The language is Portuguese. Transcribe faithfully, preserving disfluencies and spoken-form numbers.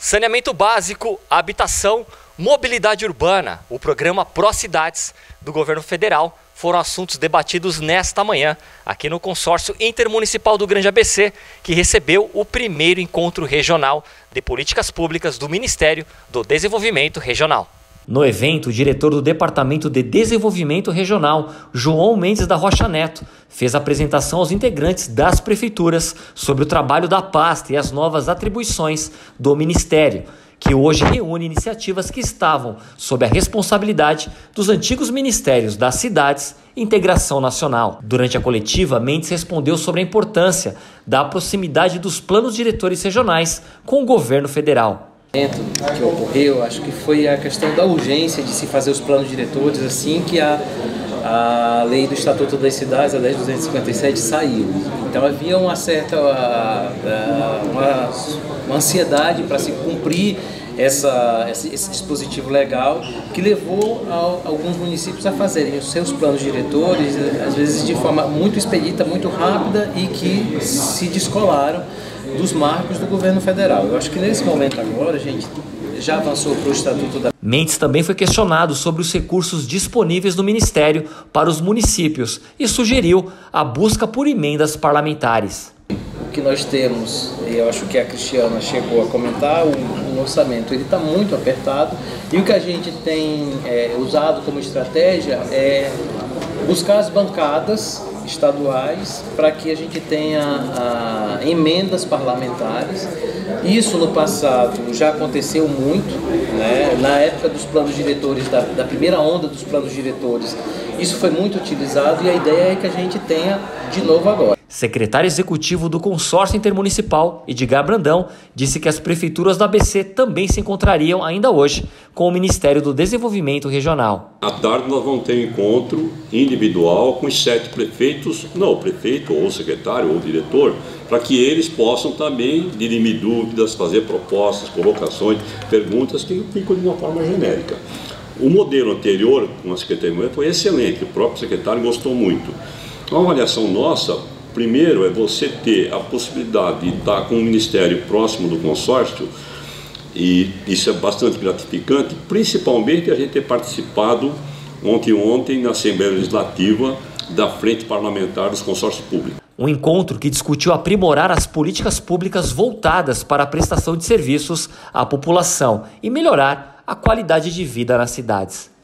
Saneamento básico, habitação, mobilidade urbana, o programa Pró-Cidades do governo federal foram assuntos debatidos nesta manhã, aqui no consórcio intermunicipal do Grande A B C, que recebeu o primeiro encontro regional de políticas públicas do Ministério do Desenvolvimento Regional. No evento, o diretor do Departamento de Desenvolvimento Regional, João Mendes da Rocha Neto, fez a apresentação aos integrantes das prefeituras sobre o trabalho da pasta e as novas atribuições do Ministério, que hoje reúne iniciativas que estavam sob a responsabilidade dos antigos ministérios das cidades e integração nacional. Durante a coletiva, Mendes respondeu sobre a importância da proximidade dos planos diretores regionais com o governo federal. Que ocorreu, acho que foi a questão da urgência de se fazer os planos diretores assim que a, a lei do Estatuto das Cidades, a dez mil duzentos e cinquenta e sete, saiu. Então havia uma certa uma, uma ansiedade para se cumprir essa, esse, esse dispositivo legal que levou a, alguns municípios a fazerem os seus planos diretores, às vezes de forma muito expedita, muito rápida, e que se descolaram dos marcos do governo federal. Eu acho que nesse momento agora a gente já avançou para o Estatuto da... Mendes também foi questionado sobre os recursos disponíveis do Ministério para os municípios e sugeriu a busca por emendas parlamentares. O que nós temos, e eu acho que a Cristiana chegou a comentar, o, o orçamento ele está muito apertado, e o que a gente tem é, usado como estratégia é buscar as bancadas estaduais para que a gente tenha a, emendas parlamentares. Isso no passado já aconteceu muito, né? Na época dos planos diretores, da, da primeira onda dos planos diretores, isso foi muito utilizado, e a ideia é que a gente tenha de novo agora. Secretário executivo do consórcio intermunicipal, Edgar Brandão, disse que as prefeituras do A B C também se encontrariam ainda hoje com o Ministério do Desenvolvimento Regional. À tarde nós vamos ter um encontro individual com os sete prefeitos, não, o prefeito ou o secretário ou o diretor, para que eles possam também dirimir dúvidas, fazer propostas, colocações, perguntas que ficam de uma forma genérica. O modelo anterior com a Secretaria foi excelente, o próprio secretário gostou muito. Uma avaliação nossa, primeiro, é você ter a possibilidade de estar com o Ministério próximo do consórcio, e isso é bastante gratificante, principalmente a gente ter participado ontem ontem na Assembleia Legislativa da Frente Parlamentar dos Consórcios Públicos. Um encontro que discutiu aprimorar as políticas públicas voltadas para a prestação de serviços à população e melhorar a qualidade de vida nas cidades.